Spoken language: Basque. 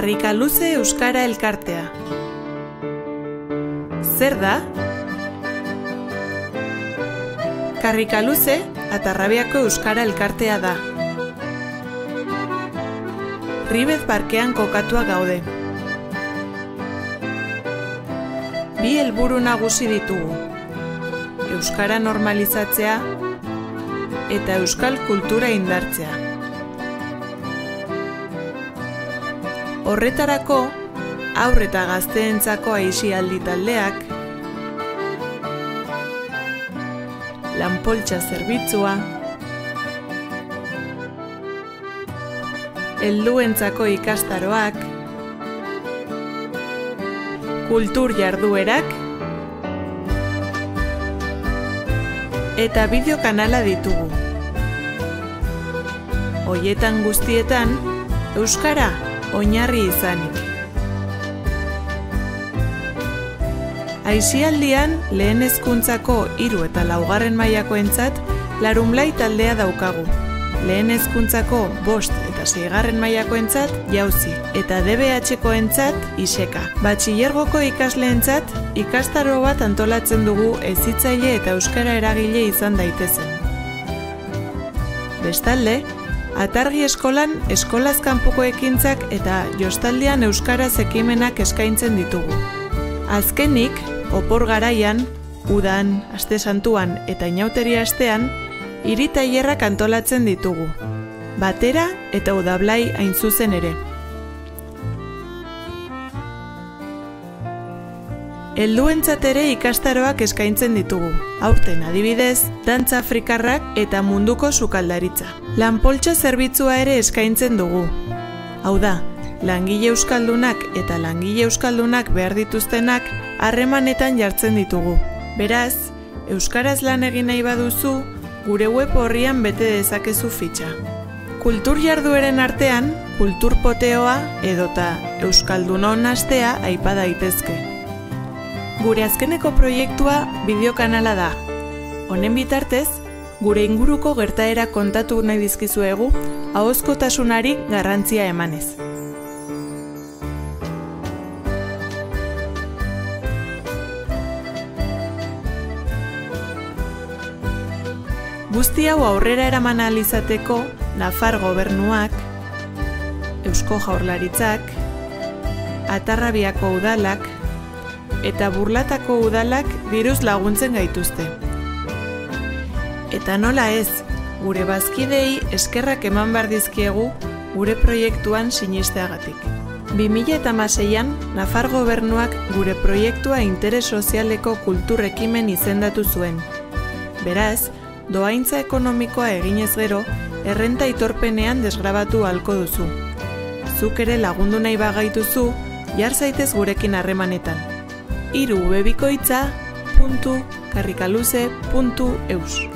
Karrikaluze Euskara Elkartea. Zer da? Karrikaluze Atarrabiako Euskara Elkartea da. Ribez parkean kokatua gaude. Bi helburu nagusi ditugu: euskara normalizatzea eta euskal kultura indartzea. Horretarako, haur eta gazteentzako aisialdi taldeak, lanpoltsa zerbitzua, helduentzako ikastaroak, kultur jarduerak eta bideokanala ditugu. Horietan guztietan, euskara oinarri izanik. Aisialdian lehen hezkuntzako 3 eta 4. mailakoentzat Larunblai taldea daukagu. Lehen hezkuntzako 5 eta 6. mailakoentzat Jauzi eta DBH-koentzat Iseka. Batxilergoko ikasleentzat ikastaro bat antolatzen dugu hezitzaile eta euskara eragile izan daitezen. Bestalde, Atargi eskolan eskolaz kanpoko ekintzak eta jostaldian euskaraz ekimenak eskaintzen ditugu. Azkenik, opor garaian, udan, aste santuan eta inauteria astean, hiri tailerrak antolatzen ditugu. Batera eta udablai hain zuzen ere. Helduentzat ere ikastaroak eskaintzen ditugu. Aurten adibidez, dantza afrikarrak eta munduko sukaldaritza. Lanpoltsa zerbitzua ere eskaintzen dugu. Hau da, langile euskaldunak eta langile euskaldunak behar dituztenak harremanetan jartzen ditugu. Beraz, euskaraz lan egin nahi baduzu, gure web orrian bete dezakezu fitxa. Kultur jardueren artean, kultur poteoa edota euskaldunon astea aipa daitezke. Gure azkeneko proiektua bideokanala da. Honen bitartez, gure inguruko gertaera kontatu nahi dizkizuegu, ahozkotasunari garrantzia emanez. Guzti hau aurrera eraman ahal izateko, Nafar gobernuak, Eusko Jaurlaritzak, Atarrabiako udalak eta Burlatako udalak diruz laguntzen gaituzte. Eta nola ez, gure bazkidei eskerrak eman behar dizkiegu gure proiektuan sinisteagatik. 2016an, Nafar gobernuak gure proiektua interes sozialeko kultur ekimen izendatu zuen. Beraz, dohaintza ekonomikoa eginez gero, errenta aitorpenean desgrabatu ahalko duzu. Zuk ere lagundu nahi bagaituzu, jar zaitez gurekin harremanetan. 3webikoitza.karrikaluze.eus